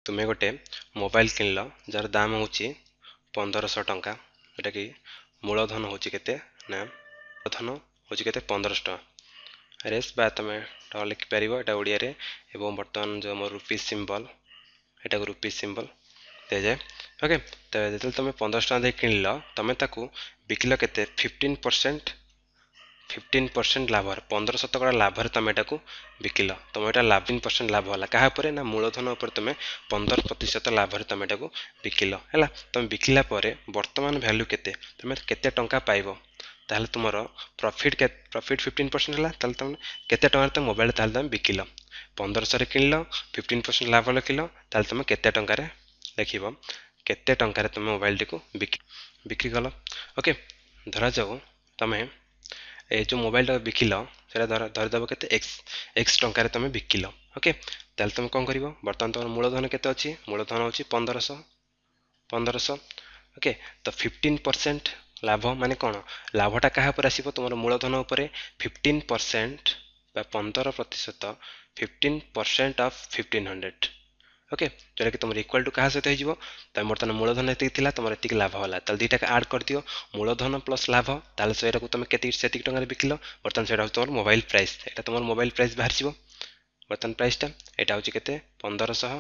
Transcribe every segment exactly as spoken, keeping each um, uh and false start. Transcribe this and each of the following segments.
तुम्हें गोटे मोबाइल किनल जार दाम हूँ पंद्रह टंका जोटा कि मूलधन हूँ केते ना मूलधन हूँ केते पंद्रह टंका रेस बा तुम लिखिपर यहाँ ओडिया रे एवं बर्तमान जो मोर रुपीज सिंबल यहाँ रुपीज सिंबल दि जाए ओके। तो जो तुम पंद्रह टंका दे किनल तुम ताकू बिकिल केते फिफ्टीन परसेंट फिफ्टीन परसेंट लाभ पंद्रह शतकड़ा लाभ तुम यहाँ बिकिल तुम यहाँ लाभ फिफ्टीन परसेंट लाभ है क्या ना मूलधन उपर तुम पंद्रह प्रतिशत लाभ तुम यहाँ बिकिल है तुम बिकिला वर्तमान भैल्यू केते तुम केते टंका पाइब ताहले तुमर प्रॉफिट के प्रॉफिट फिफ्टीन परसेंट है ताहले तुम केते टंका तुम मोबाइल ताहले तुम बिकिल पंद्रह सौ किनल फिफ्टीन परसेंट लाभ लिखिल ताहले तुम केते टंका लिखिब केते टंका तुम मोबाइल टी बिक बिक्री कल ओके। धरा जाऊ तुम ए जो मोबाइल टा बिकिल से धरदेव के एक्स एक्स टंकार तुम बिकिल ओके। ताहले तुम कौन कर बर्तमान तुम मूलधन केते अच्छी मूलधन हूँ पंद्रह पंद्रह ओके। तो फिफ्टीन परसेंट लाभ माने कौन लाभटा क्या आसो तुम मूलधन उपर फिफ्टीन परसेंट पंद्रह प्रतिशत fifteen percent of fifteen hundred okay जोटा कि तुम इक्वाल टू क्या सहित हो तुम बर्तमान मूलधन ये तुम ये लाभ है ताल दुटा आड कर दियो मूलधन प्लस लाभ ताल से तुम से टकर बिकिल बर्तमान से तुम मोबाइल प्राइस यहाँ तुम मोबाइल प्राइस बाहर बर्तमान प्राइसटा यहाँ हूँ के पंद्रह शह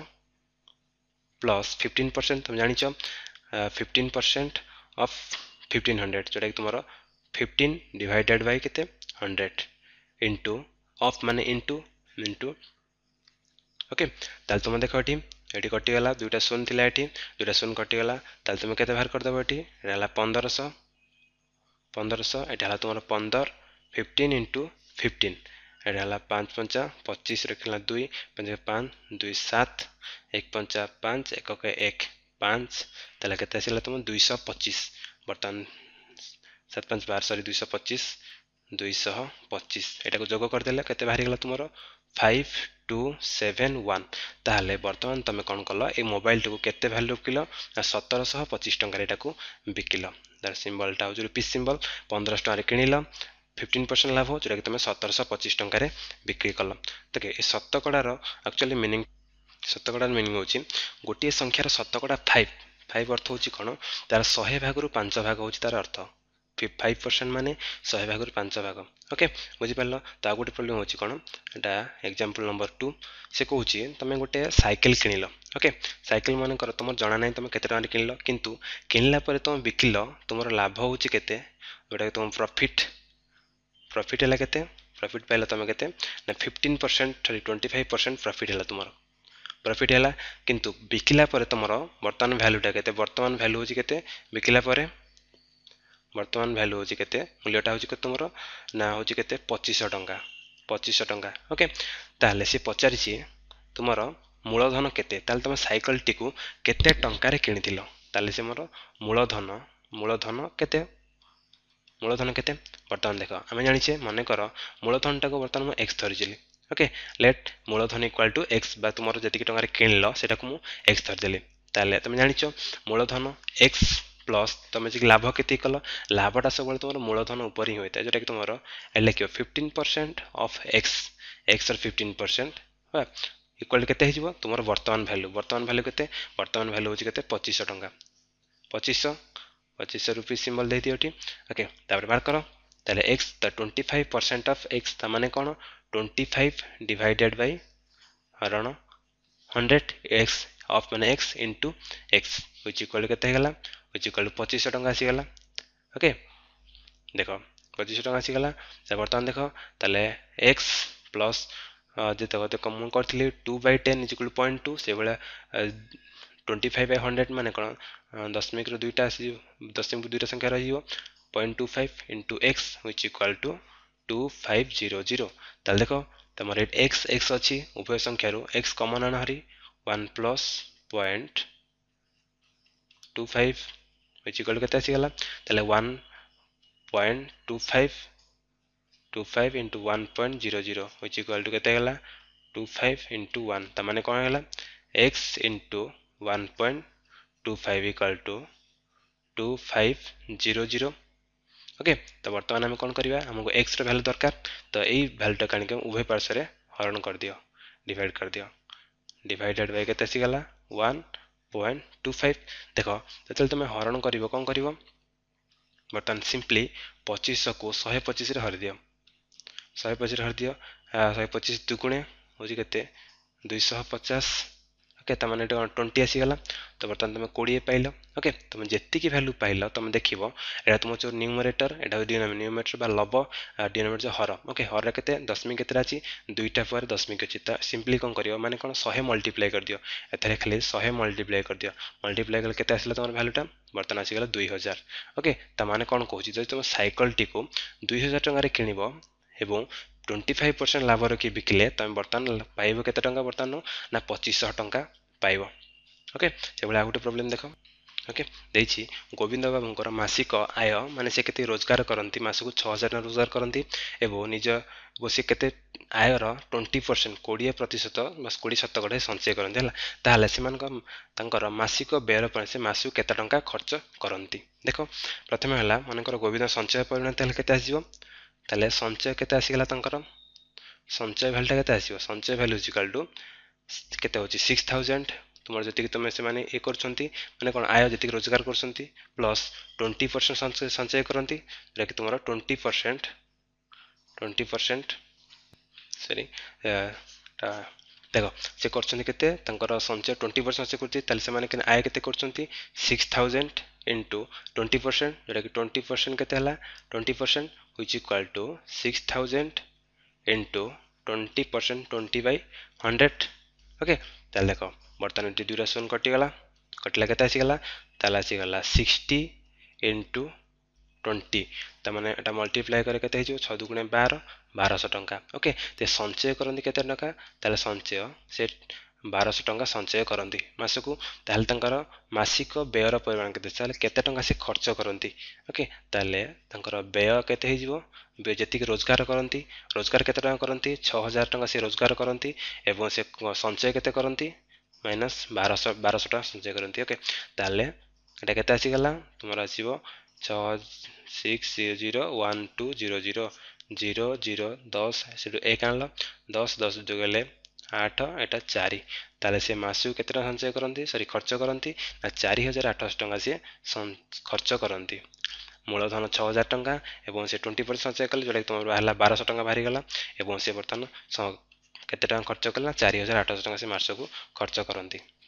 प्लस फिफ्टीन परसेंट तुम जाच fifteen percent of fifteen hundred जोटा कि तुम फिफ्टीन डिवाइडेड बाय के हंड्रेड इंटू ऑफ माने इंटू इंटू ओके। ताल तुम देख ये ये कटिगला दुईटा शून थी ये दुईटा शून कटिगला ताल तुम के बाहर करदेव ये पंद्रह शह पंद्रह शह यहाँ तुम पंदर फिफ्टीन इंटू फिफ्टीन यहाँ पाँच पंचा पच्चीस रखला दुई पंच पाँच दुई सात एक पंचा पाँच एक एक पाँच ताल के तुम दुईश पच्चीस बर्तमान सात पाँच बार सरी दुईश पच्चीस दुईश पच्चीस यहाँ जोग करदे के बाहरी गला तुम फाइव टू सेवेन वन ताहले बर्तमान तुम कौन कल ये मोबाइल टी के भैल्यू बिकिल सतर शह पचिश टकर यहाँ बिकिल तार सिंबलटा हूँ रुपीज सिंबल पंद्रह टकर किणिल फिफ्टीन परसेंट लाभ जोटा कि तुम सतर शह पचिश टकर बिक्री कल। तो ये शतकड़ार एक्चुअली मीनिंग शतकड़ार मीनिंग हूँ गोटे संख्यार शतकड़ा फाइव फाइव अर्थ हूँ कौन तार शहे भाग पांच भाग हूँ तार अर्थ फाइव परसेंट माने शहे भाग पांच भाग ओके बुझिपार। तो गोटे प्रोब्लेम हूँ कौन यहाँ एग्जांपल नंबर टू से कहूँ तुम गोटे साइकेल किणिल ओके साइकेल मान कर तुम जना ना तुम केते टंका किणिल किंतु किणला पर तुम बिकिल तुम लाभ हूँ केते जोटा कि तुम प्रॉफिट प्रॉफिट है केते प्रॉफिट पाइल तुम केते ना fifteen percent sorry twenty five percent profit है तुम प्रॉफिट है किंतु बिकिला पर तुम वर्तमान भैल्यूटा केते वर्तमान भैल्यू हूँ केते बिकिला पर वर्तमान भैल्यू हूँ के मूल्यटा हूँ तुम ना हूँ के पच्चीस टंका पच्चीस टंका ओके। ताहले सी पचारि तुम मूलधन केते ताहले तुम साइकेल टी केते टंकार किणिथिल ताहले से मोर मूलधन मूलधन केते मूलधन केते बर्तमान देख आम जाचे मनकर मूलधन टाक बर्तमान मुझे एक्स धरी ओके लेट मूलधन इक्वाल टू एक्स बा तुम जी टकर किणल से एक्स धरदेली ताहले तुम जाच मूलधन एक्स प्लस तुम जी लाभ के कल लाभटा सब तुम मूलधन उपर ही होता है जोटा कि तुम लिख fifteen percent of x x fifteen percent equal के तुम वर्तमान भैल्यू वर्तमान भैल्यू के वर्तमान भैल्यू हूँ के पच्चीस टंका पच्चीस पच्चीस रुपीज सिंबल दे दियो ओके। तापर बार कर ताले x the twenty five percent of x ताने कौन ट्वेंटी फाइव डिवाइडेड बाय हरण हंड्रेड एक्स ऑफ माने x into x which equal के विच इक्वाल टू पच्चीस टंका आसीगला ओके। देख पच्चीस टंका आसीगला बर्तमान देख ताले एक्स प्लस जिते देख मुझे करी two by ten is equal to point two से भाया ट्वेंटी फाइव बै हंड्रेड मान कौन दशमिक दुईटा आस दशमिक दुईटा संख्या रही point two five into x which equal to two five zero zero ताल देख तुम एक्स एक्स अच्छी उभय संख्यार एक्स कमन आण हरी one plus point two five which equal के आसीगला ताले one point two five two five into one point zero zero which equal to के टू फाइव इंटू वन तमाने कौन है x into one point two five equal to two five zero zero okay. तो बर्तमान आम कौन करवा आमको एक्स रो वैल्यू दरकार तो यही वैल्यूटा काणिक उभय पार्श्व हरण कर दियो डिवाइड कर दियो डिवाइडेड बाय के आसीगला वन पॉइंट टू फाइव देख जो तुम हरण कर कौन कर बर्तमान सिंपली पच्चीस को शहे पच्चीस हरिदियो शहे पच्चीस हरिदियो शहे पच्चीस दुगुणे हूँ के दुईश पचास ओके तो मैंने ट्वेंटी आसीगला तो बर्तमान तुम कोड़े पाइल ओके तुम जी भैल्यू पाइल तुम देख यहाँ तुम जो न्यूमरेटर यहाँ न्यूमरेटर बा लब डिनोमिनेटर जो हर ओके हर के दशमिक के अच्छी दुईटा पर दशमिक अच्छी तो सिंपली कौन कर मैंने कौन शहे मल्टीप्लाई कर दियो एथरे खाली शहे मल्टीप्लाई कर दियो मल्टीप्लाई कले केते आसला तुम भैल्यूटा बर्तमान आसीगला दुई हजार ओके तो मैंने कौन कहूँ जब तुम साइकेल टी को दुई हजार टकर किणव एवं ट्वेंटी फाइव परसेंट लाभ रखी बिकिले तुम बर्तमान पाइब केते टंका बर्तमान ना पच्चीस टंका पाइब ओके से भाई गोटे प्रोब्लेम देख ओके देखिए गोविंद बाबूर मासिक आय माने से केते रोजगार करती मासक छः हजार रोजगार करती एवं निज सी केते आयर ट्वेंटी परसेंट कोड़े प्रतिशत कोड़े शतकड़े संचय करते है से मासिक व्यय पर से मासक केते टंका खर्च करती देख प्रथम है मनकर गोविंद संचय परिमाण केते आसो ताले संचय केते आसीगला तंकर संचय भैल्यूटा केते आसीबो संचय भैल्यू इक्वल टू केते होची सिक्स थाउजेंड तुम जी तुम से माने ये करने कौन आय जी रोजगार कर प्लस ट्वेंटी परसेंट संचय संचय करती जोटा कि तुम twenty percent twenty percent sorry देख से कर संचय ट्वेंटी परसेंट संचय कर आय के six thousand into twenty percent जोटा कि ट्वेंटी परसेंट के twenty percent which equal to six thousand into twenty percent twenty by hundred okay ताल देख बर्तमान ड्यूरेशन कटिगला कटिला के आसीगला ताल आसीगला सिक्सटी इंटू ट्वेंटी तो मैंने यहाँ मल्टीप्लाई करके छः दुगुणे बार बारश टंका ओके तो संचय करती केते टंका ताले संचय से बारश टंका संचय करती मासक ताल तंकर मासिक व्ययर परिमाण के केते टंका से खर्च करती ओके ताले तंकर व्यय केते हो जी रोजगार करती रोजगार केते टंका करती छः हजार टंका से रोजगार करती एवं से संचय केते करती माइनस बारश बारश टंका संचय करती ओके ताले एटा केते आसीगला तुम आसो छः six zero one two zero zero zero zero दस से एक आनल दस दस जोगले आठ एटा चारि ताले से मासक केते टंका संचय करती सॉरी खर्च करती ना चारि हजार आठश टंका सी खर्च करती मूलधन छः हजार टंका एवं से ट्वेंटी परसेंट संचय कले जोटा तुम बाहर बारश टंका बाहरी गला एवं से बर्तमान केते टंका खर्च कला चारि हजार आठश टंका से मासक खर्च करती